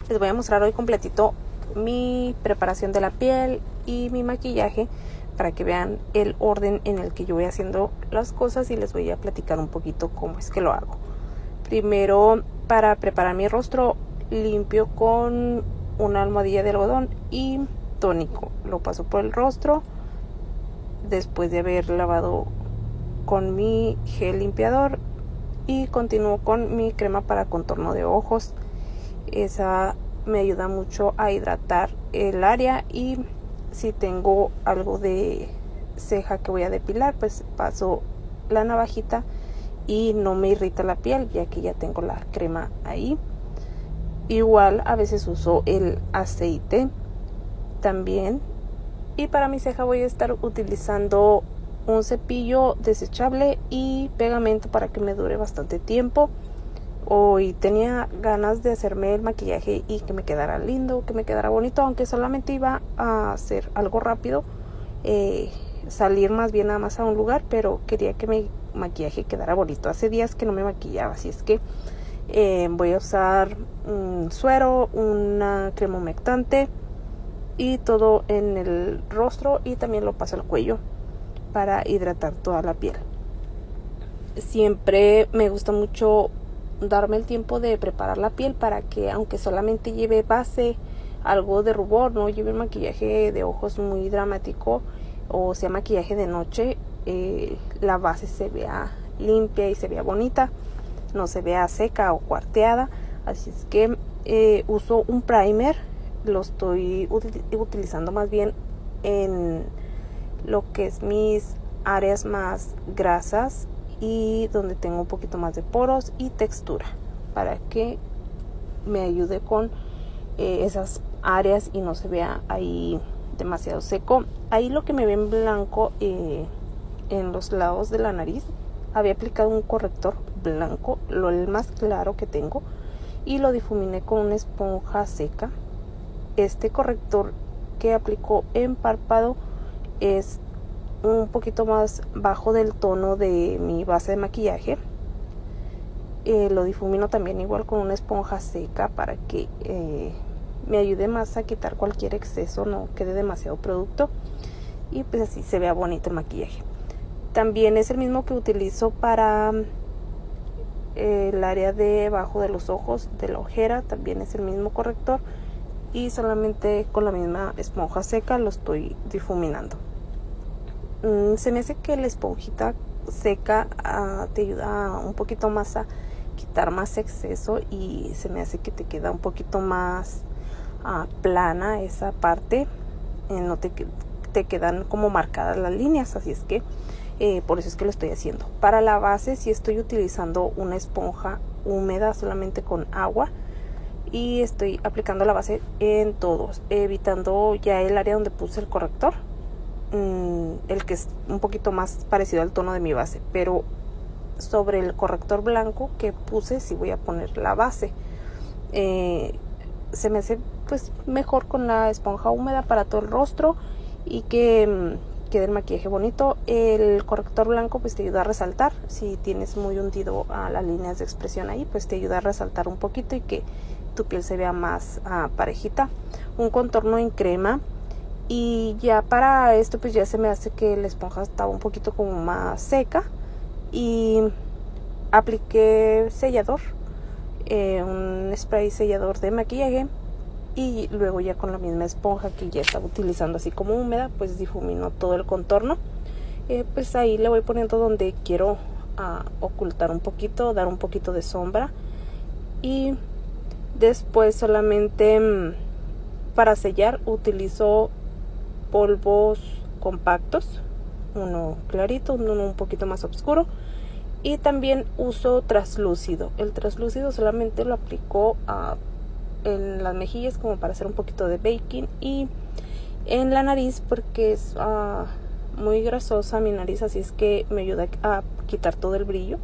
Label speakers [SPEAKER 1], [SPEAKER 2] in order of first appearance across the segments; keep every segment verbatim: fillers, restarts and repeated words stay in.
[SPEAKER 1] Les voy a mostrar hoy completito mi preparación de la piel y mi maquillaje para que vean el orden en el que yo voy haciendo las cosas, y les voy a platicar un poquito cómo es que lo hago. Primero, para preparar mi rostro, limpio con una almohadilla de algodón y tónico. Lo paso por el rostro después de haber lavado con mi gel limpiador, y continúo con mi crema para contorno de ojos. Esa me ayuda mucho a hidratar el área, y si tengo algo de ceja que voy a depilar, pues paso la navajita y no me irrita la piel, ya que ya tengo la crema ahí. Igual a veces uso el aceite también. Y para mi ceja voy a estar utilizando un cepillo desechable y pegamento para que me dure bastante tiempo. Hoy tenía ganas de hacerme el maquillaje y que me quedara lindo, que me quedara bonito, aunque solamente iba a hacer algo rápido, eh, salir más bien nada más a un lugar, pero quería que mi maquillaje quedara bonito. Hace días que no me maquillaba, así es que eh, voy a usar un suero, una crema humectante y todo en el rostro, y también lo paso al cuello para hidratar toda la piel. Siempre me gusta mucho darme el tiempo de preparar la piel para que, aunque solamente lleve base, algo de rubor, no lleve maquillaje de ojos muy dramático o sea maquillaje de noche, eh, la base se vea limpia y se vea bonita, no se vea seca o cuarteada. Así es que eh, uso un primer, lo estoy util- utilizando más bien en lo que es mis áreas más grasas y donde tengo un poquito más de poros y textura, para que me ayude con eh, esas áreas y no se vea ahí demasiado seco. Ahí lo que me ve en blanco eh, en los lados de la nariz, había aplicado un corrector blanco, lo el más claro que tengo, y lo difuminé con una esponja seca. Este corrector que aplicó en párpado es un poquito más bajo del tono de mi base de maquillaje. Eh, lo difumino también igual con una esponja seca para que eh, me ayude más a quitar cualquier exceso, no quede demasiado producto, y pues así se vea bonito el maquillaje. También es el mismo que utilizo para eh, el área de abajo de los ojos, de la ojera, también es el mismo corrector, y solamente con la misma esponja seca lo estoy difuminando. Mm, se me hace que la esponjita seca uh, te ayuda un poquito más a quitar más exceso, y se me hace que te queda un poquito más uh, plana esa parte, eh, no te, te quedan como marcadas las líneas, así es que eh, por eso es que lo estoy haciendo. Para la base sí estoy utilizando una esponja húmeda solamente con agua, y estoy aplicando la base en todos, evitando ya el área donde puse el corrector, el que es un poquito más parecido al tono de mi base, pero sobre el corrector blanco que puse sí voy a poner la base. Eh, se me hace pues mejor con la esponja húmeda para todo el rostro, y que mm, quede el maquillaje bonito. El corrector blanco pues te ayuda a resaltar, si tienes muy hundido a las líneas de expresión ahí, pues te ayuda a resaltar un poquito y que tu piel se vea más uh, parejita. Un contorno en crema. Y ya para esto pues ya se me hace que la esponja estaba un poquito como más seca, y apliqué sellador, eh, un spray sellador de maquillaje, y luego ya con la misma esponja que ya estaba utilizando así como húmeda, pues difumino todo el contorno. Eh, pues ahí le voy poniendo donde quiero uh, ocultar un poquito, dar un poquito de sombra, y después solamente mmm, para sellar utilizo polvos compactos, uno clarito, uno un poquito más oscuro, y también uso traslúcido. El traslúcido solamente lo aplico uh, en las mejillas como para hacer un poquito de baking, y en la nariz porque es uh, muy grasosa mi nariz, así es que me ayuda a quitar todo el brillo,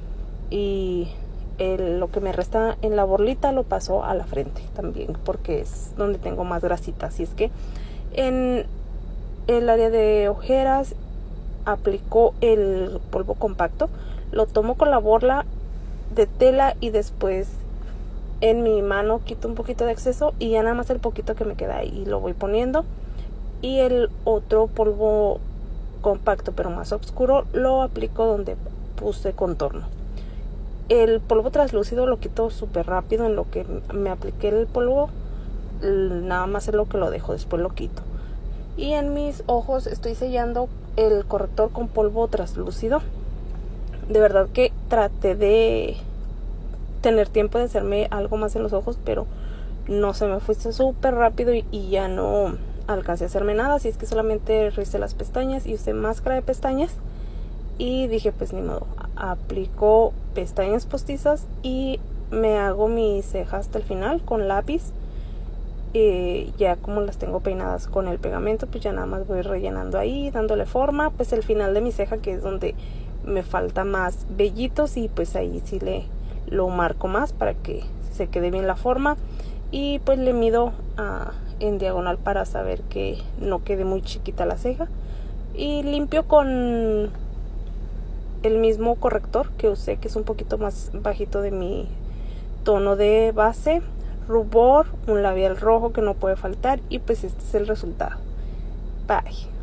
[SPEAKER 1] y el, lo que me resta en la borlita lo paso a la frente también porque es donde tengo más grasita. Así es que en el área de ojeras aplico el polvo compacto, lo tomo con la borla de tela y después en mi mano quito un poquito de exceso y ya nada más el poquito que me queda ahí lo voy poniendo, y el otro polvo compacto pero más oscuro lo aplico donde puse contorno. El polvo translúcido lo quito súper rápido, en lo que me apliqué el polvo nada más es lo que lo dejo, después lo quito. Y en mis ojos estoy sellando el corrector con polvo translúcido. De verdad que traté de tener tiempo de hacerme algo más en los ojos, pero no, se me fue súper rápido y, y ya no alcancé a hacerme nada. Así es que solamente recé las pestañas y usé máscara de pestañas. Y dije, pues ni modo, aplico pestañas postizas y me hago mi ceja hasta el final con lápiz. Eh, ya como las tengo peinadas con el pegamento, pues ya nada más voy rellenando ahí, dándole forma. Pues el final de mi ceja, que es donde me falta más vellitos, y pues ahí sí le lo marco más para que se quede bien la forma. Y pues le mido uh, en diagonal para saber que no quede muy chiquita la ceja. Y limpio con el mismo corrector que usé, que es un poquito más bajito de mi tono de base, rubor, un labial rojo que no puede faltar, y pues este es el resultado. Bye.